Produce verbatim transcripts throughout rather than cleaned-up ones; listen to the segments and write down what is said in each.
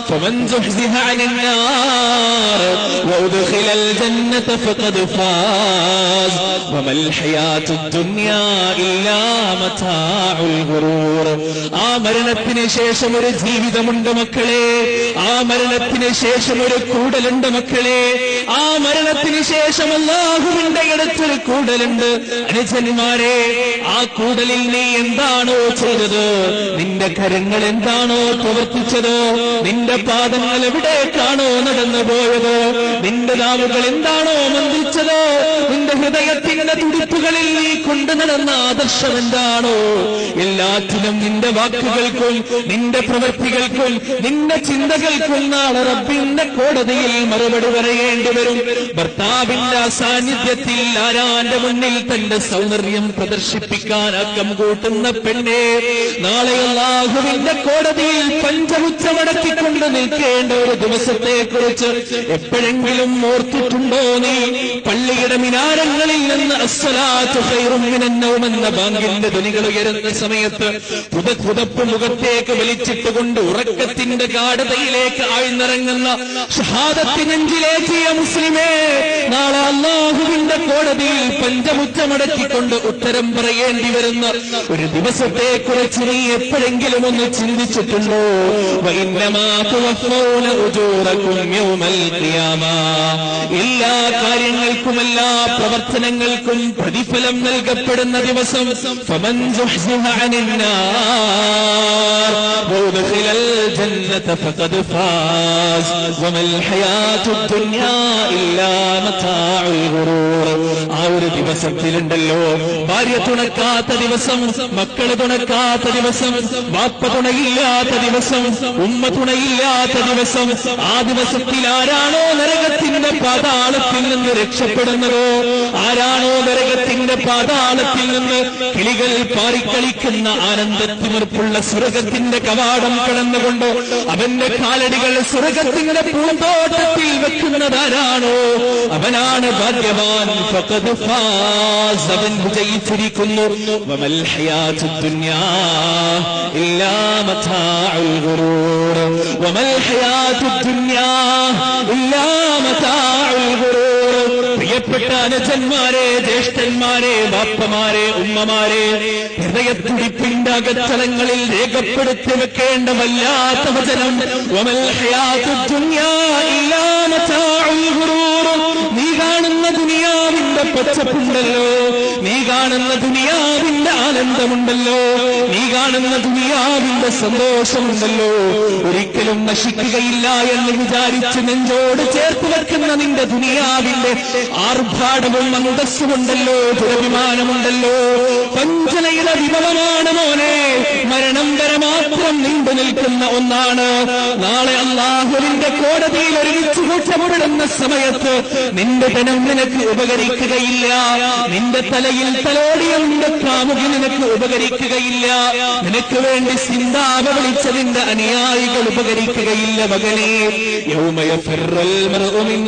فمن زحزح عن النار وأدخل الجنة فقد فاز وما الحياة الدنيا إلا متاع الغرور. ആ മരണത്തിന് ശേഷം ഒരു ജീവിതമുണ്ട് മക്കളെ, ആ മരണത്തിന് ശേഷം ഒരു കൂടലുണ്ട് മക്കളെ, ആ മരണത്തിന് ശേഷം അല്ലാഹുവിന്റെ അടുത്തൊരു കൂടലുണ്ട്. അനുജന്മാരെ, ആ കൂടലിൽ നീ എന്താണോ ചെയ്തത്, നിന്റെ കരങ്ങൾ എന്താണോ പ്രവർത്തിച്ചത്, നിന്റെ പാദങ്ങൾ എവിടേക്കാണോ നടന്നു പോയത്, നിന്റെ നാവുകൾ എന്താണോ മന്ത്രിച്ചത്, നിന്റെ ഹൃദയത്തിന്റെ തുടിപ്പുകളിൽ നീ കൊണ്ടു നടന്ന ആദർശം എന്താണോ, എല്ലാത്തിനും നിന്റെ വാക്കുകൾക്കും നിന്റെ പ്രവൃത്തികൾക്കും നിന്റെ ചിന്തകൾക്കും നാളെ റബ്ബിന്റെ കോടതിയിൽ മറുപടി പറയേണ്ടി വരും. ഭർത്താവിന്റെ സാന്നിധ്യത്തിൽ ആരാന്റെ മുന്നിൽ തന്റെ സൗന്ദര്യം പ്രദർശിപ്പിക്കാൻ അക്കം കൂട്ടുന്ന പെണ്ണെ, നാളെ അല്ലാഹുവിന്റെ കോടതിയിൽ പഞ്ചമുച്ചമടക്കിക്കൊണ്ട് നിൽക്കേണ്ട ഒരു ദിവസത്തെ കുറിച്ച് എപ്പോഴെങ്കിലും ഓർത്തിട്ടുണ്ടോ നീ? പള്ളിയുടെ മിനാരങ്ങളിൽ നിന്ന് അസ്സലാത്തു ഖൈറും മിനൻ നൗം എന്ന ബാങ്കിന്റെ ധ്വനികൾ ഉയരുന്ന സമയത്ത് പുതപ്പ് മുഖത്തേക്ക് വലിച്ചിട്ടുകൊണ്ട് ഉറക്കത്തിന്റെ ഗാഢതയിലേക്ക് ആഴ്ന്നിറങ്ങുന്ന ഷഹാദത്ത് നെഞ്ചിലേറ്റിയ മുസ്ലിമേ, നാളെ അല്ലാഹുവിന്റെ കോടതിയിൽ പഞ്ചമുച്ചമടക്കിക്കൊണ്ട് ഉത്തരം പറയേണ്ടി വരുന്ന ഒരു ദിവസത്തെ കുറിച്ച് നീ എപ്പോഴെങ്കിലും ഒന്ന് ചിന്തിച്ചിട്ടുണ്ടോ? വഇന്നമാ തുവഫൗന ഉജൂറകും യൗമൽ ഖിയാമ. എല്ലാ കാര്യങ്ങൾക്കും എല്ലാ പ്രവർത്തനങ്ങൾക്കും പ്രതിഫലം നൽകപ്പെടുന്ന ദിവസം. ഫമൻ സുഹ്സിഹ അനിൻ നാർ വഉദ്ഖിലൽ ജന്നത ഫഖദ് ഫാസ് വമൽ ഹയാത്തുദ് ദുനിയാ ഇല്ലാ മതാഉൽ ഗുറൂർ. ആ ഒരു ദിവസത്തിലുണ്ടല്ലോ, ഭാര്യ തുണക്കാത്ത ദിവസം, മക്കള് തുണക്കാത്ത ദിവസം, വാപ്പ തുണയില്ലാത്ത ദിവസം, ഉമ്മ തുണയില്ലാത്ത ദിവസം, ആ ദിവസത്തിൽ ആരാണോ നരകത്തിന്റെ പാതാളത്തിൽ നിന്ന് രക്ഷപ്പെടുന്നതോ, ആരാണോ നരകത്തിന്റെ പാതാളത്തിൽ നിന്ന് കിളികൾ പാറിക്കളിക്കുന്ന ആനന്ദത്തിമിർപ്പുള്ള സ്വർഗത്തിന്റെ കവാടം കടന്നുകൊണ്ട് അവന്റെ കാലടികൾ സ്വർഗത്തിന്റെ പൂന്തോട്ടത്തിൽ വെക്കുന്നതാരാണോ അവനാണ് ഭാഗ്യവാൻ. ഫഖദ് ഫാസ്, അവൻ വിജയിച്ചിരിക്കുന്നു. വമൽ ഹയാത്തുദ് ദുനിയാ ഇല്ലാ മതാഉൽ ഗുറൂർ. വമൽ ഹയാത്തുദ് ദുനിയാ ഇല്ലാ മതാഉൽ ഗുറൂർ. പ്രിയപ്പെട്ട അനുജന്മാരെ, ജ്യേഷ്ഠന്മാരെ, ബാപ്പമാരെ, ഉമ്മമാരെ, ഹൃദയത്തുടിപ്പിന്റെ അകത്തളങ്ങളിൽ രേഖപ്പെടുത്തി വെക്കേണ്ട വല്ലാത്ത വചനം. വമൽ ഹയാത്തുദ് ദുനിയാ ഇല്ലാ മതാഉൽ ഗുറൂർ. നീ കാണുന്ന ദുനിയാവിന്റെ പച്ചപ്പുണ്ടല്ലോ, നീ കാണുന്ന ദുനിയാവിന്റെ ആനന്ദമുണ്ടല്ലോ, നീ കാണുന്ന ദുനിയാവിന്റെ സന്തോഷമുണ്ടല്ലോ, ഒരിക്കലും നശിക്കുകയില്ല എന്ന് വിചാരിച്ച് നെഞ്ചോട് ചേർത്ത് വെക്കുന്ന നിന്റെ ദുനിയാവിന്റെ ആർഭാടവും അന്തസ്സുമുണ്ടല്ലോ, ദുരഭിമാനമുണ്ടല്ലോ, പഞ്ചനയുടെ വിഭവമാണ് മോനെ. മരണം വരെ മാത്രം നീണ്ടു നിൽക്കുന്ന ഒന്നാണ്. നാളെ അല്ലാഹുവിന്റെ കോടതിയിൽ ഒരുമിച്ച് കൂട്ടപ്പെടുന്ന സമയത്ത് നിന്റെ ധനം നിനക്ക് ഉപകരിക്കുകയില്ല, നിന്റെ തലയിൽ തലോടിയ നിന്റെ കാമുകി നിനക്ക് ഉപകരിക്കുകയില്ല, നിനക്ക് വേണ്ടി സിന്താപ വിളിച്ചതിന്റെ അനുയായികൾ ഉപകരിക്കുകയില്ല. മകനേ, യൗമ യഫിറുൽ മർഉ മിൻ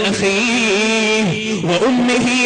അഖീഹി വഉമ്മിഹി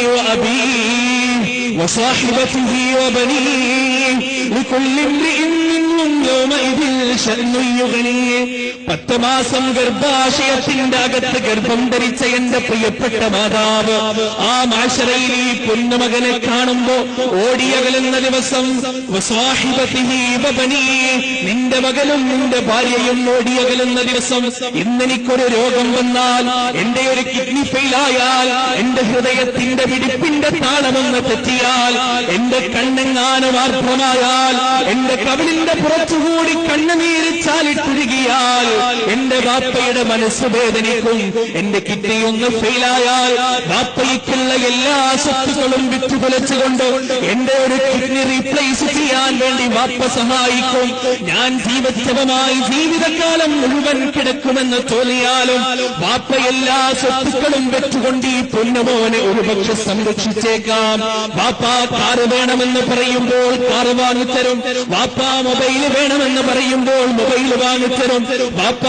വഅബീഹി വസാഹിബതിഹി വബനീഹി ലികുല്ലി ഇംറിഇൻ മിൻഹും യൗമഇദിൻ ശഅ്നുൻ യുഗ്നീഹി. പത്ത് മാസം ഗർഭാശയത്തിന്റെ അകത്ത് ഗർഭം ധരിച്ച എന്റെ പ്രിയപ്പെട്ട മാതാവ് ആ മാശറയിൽ ഈ പൊന്നുമകനെ കാണുമ്പോ ഓടിയകലുന്ന ദിവസം. വസാഹിബതിഹി വബനീഹി, നിന്റെ മകനും നിന്റെ ഭാര്യയും ഓടിയകലുന്ന ദിവസം. ഇന്നെനിക്കൊരു രോഗം വന്നാൽ, എന്റെ ഒരു കിഡ്നി ഫെയിലായാൽ, എന്റെ ഹൃദയത്തിന്റെ പിടിപ്പിന്റെ താളമൊന്ന് തെറ്റിയാൽ, എന്റെ കണ്ണെങ്ങാനും ആർദ്രമായാൽ, എന്റെ കവിളിന്റെ പുറത്തുകൂടി കണ്ണുനീര് ചാലിട്ടുരുകിയാൽ, എന്റെ ബാപ്പയുടെ മനസ്സ് വേദനിക്കും. എന്റെ കിഡ്നി ഒന്ന് ഫെയിലായാൽ ബാപ്പയ്ക്കുള്ള എല്ലാ സ്വത്തുക്കളും വിറ്റുകുലച്ചുകൊണ്ട് എന്റെ ഒരു കിഡ്നി റീപ്ലേസ് ചെയ്യാൻ വേണ്ടി ബാപ്പ സഹായിക്കും. ഞാൻ ജീവച്ഛവമായി ജീവിതകാലം മുഴുവൻ കിടക്കുമെന്ന് തോന്നിയാലും ബാപ്പ എല്ലാ സ്വത്തുക്കളും വെച്ചുകൊണ്ട് ഈ പൊന്നുമോനെ ഒരുപക്ഷെ സംരക്ഷിച്ചേക്കാം. ബാപ്പ കാറ് വേണമെന്ന് പറയുമ്പോൾ കാറ് വാങ്ങിത്തരും, ബാപ്പ മൊബൈൽ വേണമെന്ന് പറയുമ്പോൾ മൊബൈൽ വാങ്ങിത്തരും, ബാപ്പ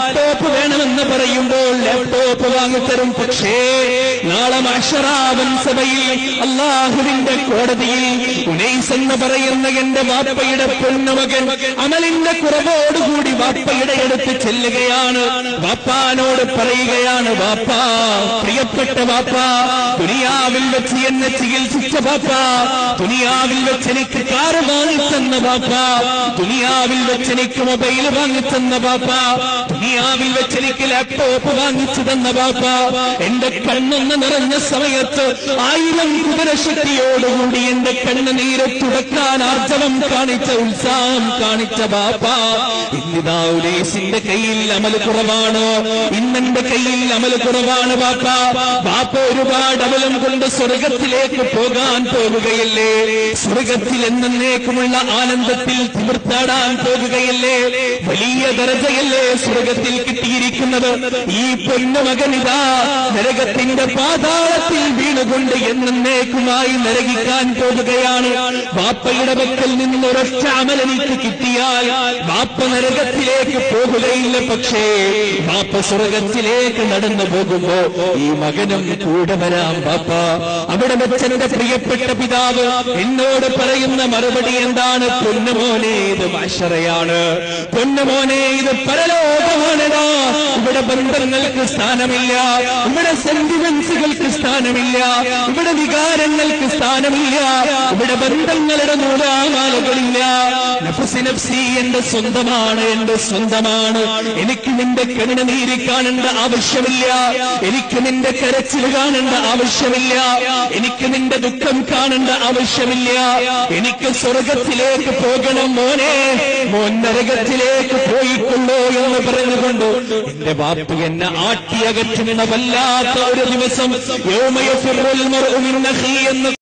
ലാപ്ടോപ്പ് വേണമെന്ന് പറയുമ്പോൾ ലാപ്ടോപ്പ് വാങ്ങിത്തരും. പക്ഷേ നാളെ മഹ്ശറാവൻ സഭയിൽ അല്ലാഹുവിന്റെ കോടതിയിൽ ഉനൈസ് എന്ന് പറയുന്ന എന്റെ വാപ്പയുടെ പൊന്നുമകൻ അമലിന്റെ കുറവോടുകൂടി വാപ്പയുടെ അടുത്ത് ചെല്ലുകയാണ്. വാപ്പാനോട് പറയുകയാണ്, വാപ്പാ, പ്രിയപ്പെട്ട വാപ്പാ, ദുനിയാവിൽ വെച്ച് എന്നെ ചികിത്സിച്ച വാപ്പാ, ദുനിയാവിൽ വെച്ച് എനിക്ക് കാറ് വാങ്ങിത്തന്ന വാപ്പാ, ദുനിയാവിൽ വെച്ച് എനിക്ക് മൊബൈൽ വാങ്ങിത്തന്ന വാപ്പാ, ദുനിയാവിൽ വെച്ച് എനിക്ക് ലാപ്ടോപ്പ് വാങ്ങിച്ചു തന്ന വാപ്പാ, എന്റെ കണ്ണൊന്ന് നിറഞ്ഞ സമയത്ത് ആയിരം കുതിരശക്തിയോടുകൂടി എന്റെ കണ്ണുനീര് തുടക്കാൻ ആർജവം കാണിച്ച, ഉത്സാഹം കാണിച്ച വാപ്പാ, ഇന്നിതാ ഉനൈസിന്റെ കയ്യിൽ അമൽ കുറവാണ്, ഇന്നെന്റെ കയ്യിൽ അമൽ കുറവാണ് വാപ്പാ. വാപ്പ ഒരുപാട് അമലും കൊണ്ട് സ്വർഗത്തിലേക്ക് പോകാൻ പോകുകയല്ലേ, സ്വർഗത്തിൽ എന്നേക്കുമുള്ള ആനന്ദത്തിൽ തിമിർത്താടാൻ പോകുകയല്ലേ, വലിയ ദർജയല്ലേ സ്വർഗത്തിൽ കിട്ടിയിരിക്കുന്നത്. ഈ പൊന്നുമകനിതാ നരകത്തിന്റെ പാതാളത്തിൽ വീണുകൊണ്ട് എന്നേക്കുമായി നരകിക്കാൻ പോകുകയാണ്. വാപ്പയുടെ പക്കൽ നിന്ന് ഒരൊറ്റ അമൽ എനിക്ക് കിട്ടിയാൽ വാപ്പ നരകത്തിലേക്ക് പോകുകയില്ല. പക്ഷേ വാപ്പ സ്വർഗത്തിലേക്ക് നടന്നു പോകുമ്പോ ഈ മകനും കൂടെ വരാം വാപ്പ. അവിടെ വെച്ചെന്റെ പ്രിയപ്പെട്ട പിതാവ് എന്നോട് പറയുന്ന മറുപടി എന്താണ്? പൊന്നുമോനെ, ഇത് മഹ്ശറയാണ്, പൊന്നുമോനെ, ഇത് പരലോകമാണെടാ. ഇവിടെ ബന്ധങ്ങൾക്ക് സ്ഥാനമില്ല, ഇവിടെ സെന്റിമെന്റ്സുകൾക്ക് സ്ഥാനമില്ല, ഇവിടെ വികാരങ്ങൾക്ക് സ്ഥാനമില്ല, ഇവിടെ ബന്ധങ്ങളുടെ നൂലാമാലകളില്ല. നഫ്സി നഫ്സി എന്റെ സ്വന്തമാണ്, എന്റെ സ്വന്തമാണ്. എനിക്ക് നിന്റെ കണ്ണുനീര് കാണേണ്ട ആവശ്യമില്ല, എനിക്ക് നിന്റെ കരച്ചിൽ കാണേണ്ട ആവശ്യമില്ല, എനിക്ക് നിന്റെ ദുഃഖം കാണേണ്ട ആവശ്യമില്ല. എനിക്ക് സ്വർഗത്തിലേക്ക് പോകണം മോനെ, മോൻ നരകത്തിലേക്ക് പോയിക്കൊള്ളൂ എന്ന് പറഞ്ഞുകൊണ്ട് എന്റെ വാപ്പ എന്നെ ആട്ടിയകറ്റുന്ന വല്ലാത്ത ഒരു ദിവസം യൗമ യഫിറുൽ മർഉ മിൻ അഖീ എന്ന്